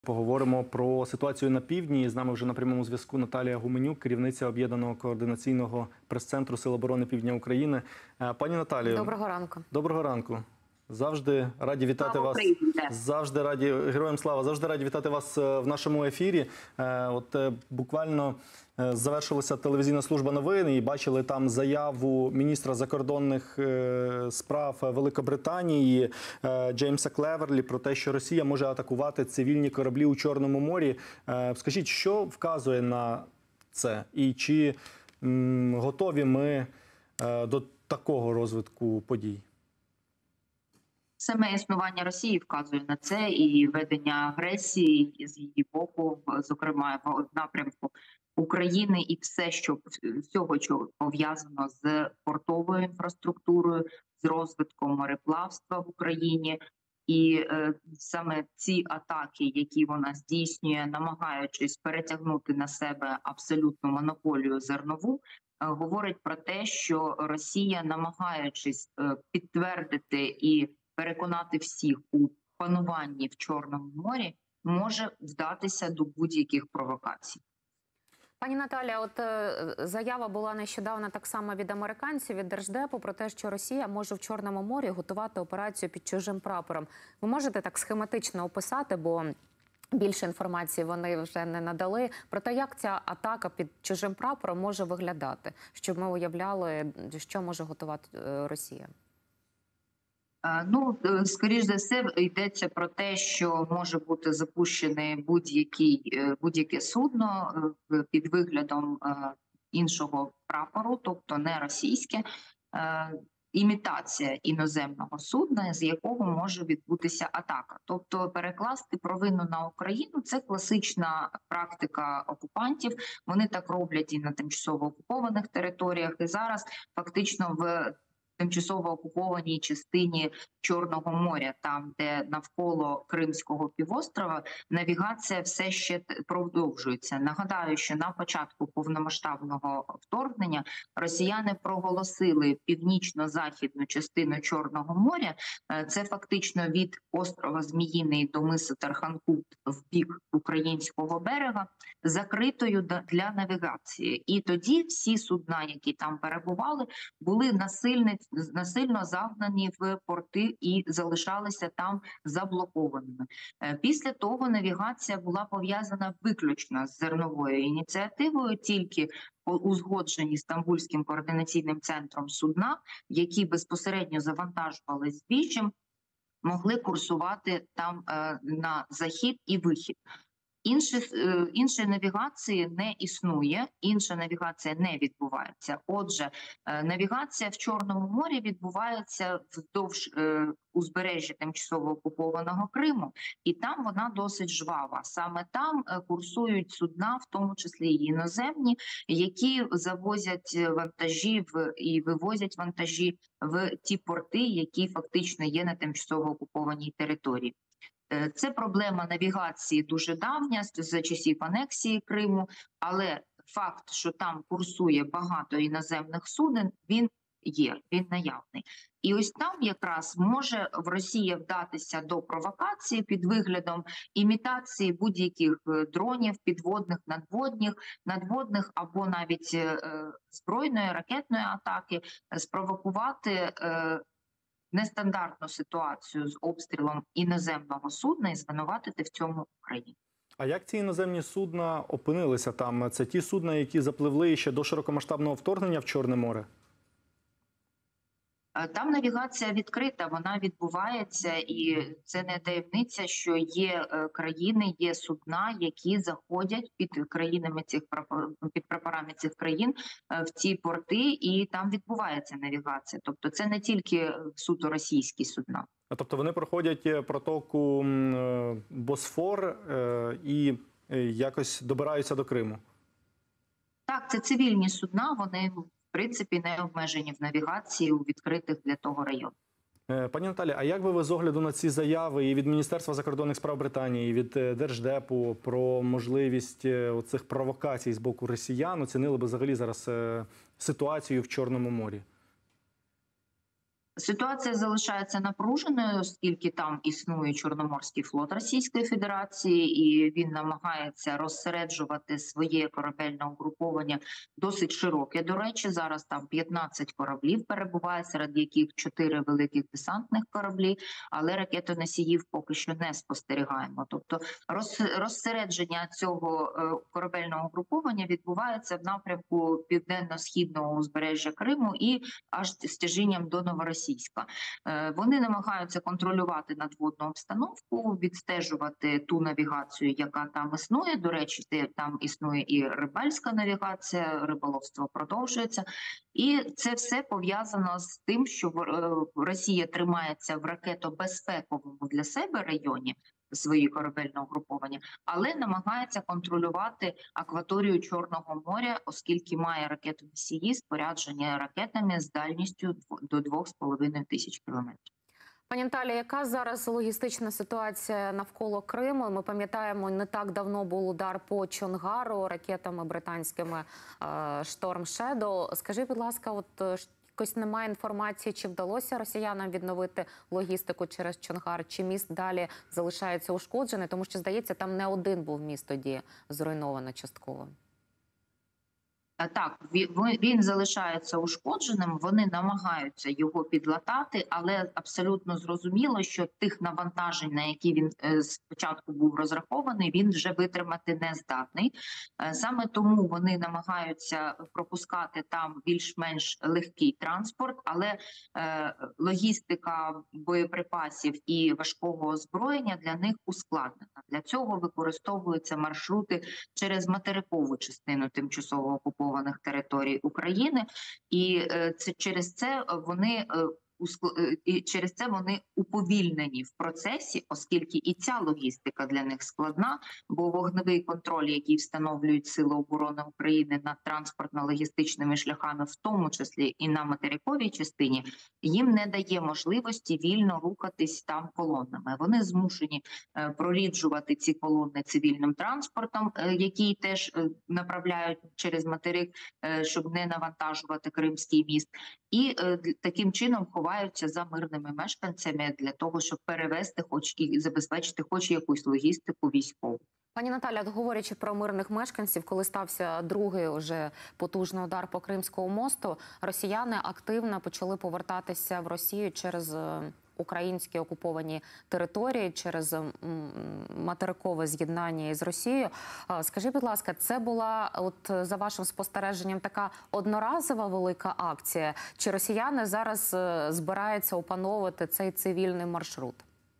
Поговоримо про ситуацію на півдні. З нами вже на прямому зв'язку Наталія Гуменюк, керівниця Об'єднаного координаційного прес-центру Сил оборони Півдня України. Пані Наталію, доброго ранку. Доброго ранку. Завжди раді вітати вас. Завжди раді, героям слава, завжди раді вітати вас в нашому ефірі. Буквально завершилася телевізійна служба новин і бачили там заяву міністра закордонних справ Великобританії Джеймса Клеверлі про те, що Росія може атакувати цивільні кораблі у Чорному морі. Скажіть, що вказує на це? І чи готові ми до такого розвитку подій? Саме існування Росії вказує на це, і ведення агресії з її боку, зокрема в напрямку України, і всього, що пов'язано з портовою інфраструктурою, з розвитком мореплавства в Україні. І саме ці атаки, які вона здійснює, намагаючись перетягнути на себе абсолютну монополію зернову, говорить про те, що Росія, намагаючись підтвердити і переконати всіх у пануванні в Чорному морі, може вдатися до будь-яких провокацій. Пані Наталя, от заява була нещодавно так само від американців, від Держдепу, про те, що Росія може в Чорному морі готувати операцію під чужим прапором. Ви можете так схематично описати, бо більше інформації вони вже не надали, про те, як ця атака під чужим прапором може виглядати, щоб ми уявляли, що може готувати Росія? Скоріш за все, йдеться про те, що може бути запущене будь-яке судно під виглядом іншого прапору, тобто не російське, імітація іноземного судна, з якого може відбутися атака. Тобто перекласти провину на Україну – це класична практика окупантів. Вони так роблять і на тимчасово окупованих територіях, і зараз фактично в тимчасово окупованій частині Чорного моря, там, де навколо Кримського півострова, навігація все ще продовжується. Нагадаю, що на початку повномасштабного вторгнення росіяни проголосили північно-західну частину Чорного моря, це фактично від острова Зміїний до мису Тарханкут в бік українського берега, закритою для навігації. І тоді всі судна, які там перебували, були насильно загнані в порти і залишалися там заблокованими. Після того навігація була пов'язана виключно з зерновою ініціативою, тільки узгоджені Стамбульським координаційним центром судна, які безпосередньо завантажували збіжжям, могли курсувати там на захід і вихід. Іншої навігації не існує, інша навігація не відбувається. Отже, навігація в Чорному морі відбувається вздовж узбережжя тимчасово окупованого Криму, і там вона досить жвава. Саме там курсують судна, в тому числі і іноземні, які завозять вантажі і вивозять вантажі в ті порти, які фактично є на тимчасово окупованій території. Це проблема навігації дуже давня, за часів анексії Криму, але факт, що там курсує багато іноземних суден, він наявний. І ось там якраз може в Росії вдатися до провокації під виглядом імітації будь-яких дронів, підводних, надводних або навіть збройної, ракетної атаки, спровокувати нестандартну ситуацію з обстрілом іноземного судна і звинуватити в цьому Україну. А як ці іноземні судна опинилися там? Це ті судна, які запливли ще до широкомасштабного вторгнення в Чорне море? Там навігація відкрита, вона відбувається, і це не таємниця, що є країни, є судна, які заходять під прапорами цих країн в ці порти, і там відбувається навігація. Тобто це не тільки суто російські судна. Тобто вони проходять протоку Босфор і якось добираються до Криму? Так, це цивільні судна, вони в принципі не обмежені в навігації у відкритих для того районах. Пані Наталі, а як би ви з огляду на ці заяви і від Міністерства закордонних справ Британії, і від Держдепу про можливість оцих провокацій з боку росіян оцінили би взагалі зараз ситуацію в Чорному морі? Ситуація залишається напруженою, оскільки там існує Чорноморський флот Російської Федерації, і він намагається розсереджувати своє корабельне угруповання досить широке. До речі, зараз там 15 кораблів перебуває, серед яких 4 великих десантних кораблі, але ракетоносіїв поки що не спостерігаємо. Тобто розсередження цього корабельного угруповання відбувається в напрямку південно-східного узбережжя Криму і аж з тяжінням до Новоросійська. Вони намагаються контролювати надводну обстановку, відстежувати ту навігацію, яка там існує. До речі, там існує і рибальська навігація, риболовство продовжується. І це все пов'язано з тим, що Росія тримається в ракетобезпековому для себе районі, свої корабельного угруповання, але намагається контролювати акваторію Чорного моря, оскільки має ракетоносії, спорядження ракетами з дальністю до 2,5 тисяч кілометрів. Пані Наталі, яка зараз логістична ситуація навколо Криму? Ми пам'ятаємо, не так давно був удар по Чонгару ракетами британськими Storm Shadow. Скажіть, будь ласка, якось немає інформації, чи вдалося росіянам відновити логістику через Чонгар, чи міст далі залишається ушкоджений, тому що, здається, там не один був міст тоді зруйновано частково. Так, він залишається ушкодженим, вони намагаються його підлатати, але абсолютно зрозуміло, що тих навантажень, на які він спочатку був розрахований, він вже витримати не здатний. Саме тому вони намагаються пропускати там більш-менш легкий транспорт, але логістика боєприпасів і важкого озброєння для них ускладнена. Для цього використовуються маршрути через материкову частину тимчасово окупованих територій України, і через це вони уповільнені в процесі, оскільки і ця логістика для них складна, бо вогневий контроль, який встановлюють Сили оборони України над транспортно-логістичними шляхами, в тому числі і на материковій частині, їм не дає можливості вільно рухатись там колонами. Вони змушені проріджувати ці колони цивільним транспортом, який теж направляють через материк, щоб не навантажувати Кримський міст, і таким чином ховаються за мирними мешканцями для того, щоб перевести і забезпечити хоч якусь логістику військову. Пані Наталя, говорячи про мирних мешканців, коли стався другий уже потужний удар по Кримському мосту, росіяни активно почали повертатися в Росію через українські окуповані території, через материкове з'єднання із Росією. Скажіть, будь ласка, це була, за вашим спостереженням, така одноразова велика акція? Чи росіяни зараз збираються опановувати цей цивільний маршрут?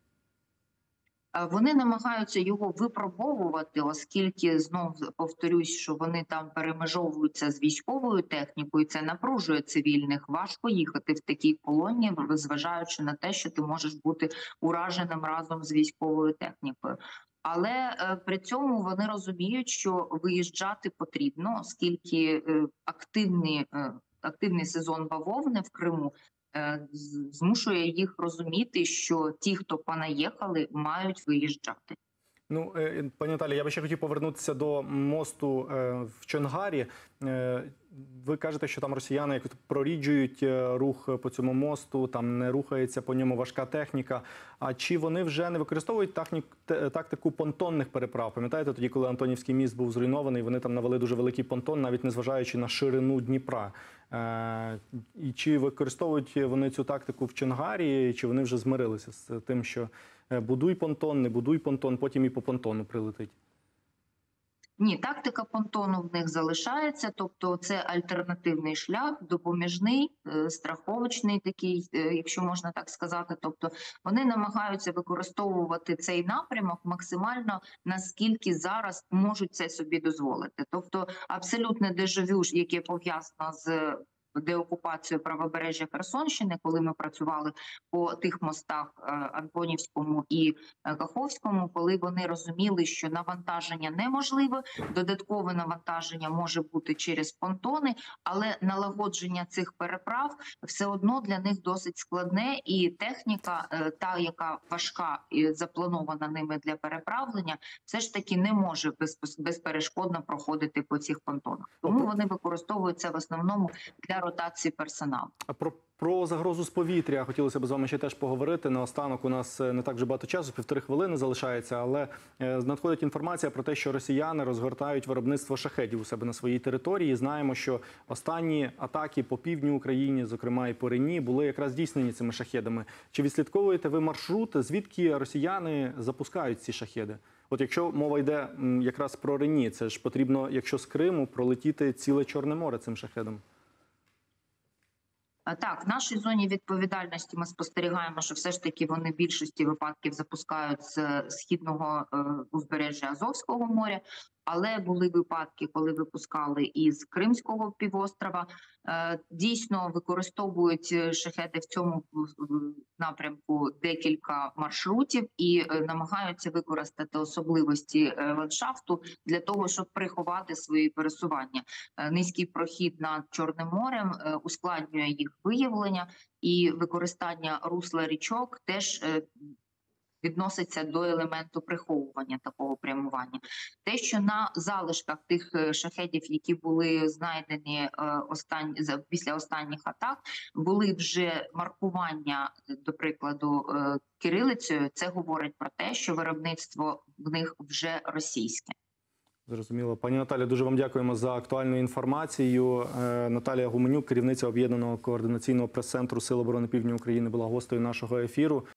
Вони намагаються його випробовувати, оскільки, знов повторюсь, що вони там перемежовуються з військовою технікою, це напружує цивільних. Важко їхати в такій колоні, зважаючи на те, що ти можеш бути ураженим разом з військовою технікою. Але при цьому вони розуміють, що виїжджати потрібно, оскільки активний сезон бавовни в Криму змушує їх розуміти, що ті, хто понаїхали, мають виїжджати. Ну, пані Наталі, я би ще хотів повернутися до мосту в Чонгарі. Ви кажете, що там росіяни якось проріджують рух по цьому мосту, там не рухається по ньому важка техніка. А чи вони вже не використовують тактику понтонних переправ? Пам'ятаєте, тоді, коли Антонівський міст був зруйнований, вони там навели дуже великий понтон, навіть незважаючи на ширину Дніпра. І чи використовують вони цю тактику в Чонгарі, чи вони вже змирилися з тим, що будуй понтон, не будуй понтон, потім і по понтону прилетить? Ні, тактика понтону в них залишається, тобто це альтернативний шлях, допоміжний, страховочний такий, якщо можна так сказати. Тобто вони намагаються використовувати цей напрямок максимально, наскільки зараз можуть це собі дозволити. Тобто абсолютне дежавю, яке пов'язано з деокупацію правобережжя Херсонщини, коли ми працювали по тих мостах Антонівському і Каховському, коли вони розуміли, що навантаження неможливе, додаткове навантаження може бути через понтони, але налагодження цих переправ все одно для них досить складне, і техніка, та, яка важка і запланована ними для переправлення, все ж таки не може безперешкодно проходити по цих понтонах. Тому вони використовують це в основному для немає ротації персоналу. А про загрозу з повітря хотілося б з вами ще теж поговорити. Наостанок у нас не так вже багато часу, 1,5 хвилини залишається, але надходить інформація про те, що росіяни розгортають виробництво шахедів у себе на своїй території. Знаємо, що останні атаки по півдню України, зокрема і по Рені, були якраз здійснені цими шахедами. Чи відслідковуєте ви маршрут, звідки росіяни запускають ці шахеди? От якщо мова йде якраз про Рені, це ж потрібно, якщо з Криму, пролетіти ціле Чорне море цим шахедом. Так, в нашій зоні відповідальності ми спостерігаємо, що все ж таки вони в більшості випадків запускають з східного узбережжя Азовського моря, але були випадки, коли випускали із Кримського півострова. Дійсно використовують шахеди в цьому напрямку декілька маршрутів і намагаються використати особливості ландшафту для того, щоб приховати свої пересування. Низький прохід над Чорним морем ускладнює їх виявлення, і використання русла річок теж відноситься до елементу приховування такого прямування. Те, що на залишках тих шахедів, які були знайдені після останніх атак, були вже маркування, до прикладу, кирилицею, це говорить про те, що виробництво в них вже російське. Зрозуміло. Пані Наталі, дуже вам дякуємо за актуальну інформацію. Наталія Гуменюк, керівниця Об'єднаного координаційного прес-центру Сил оборони Півдня України, була гостею нашого ефіру.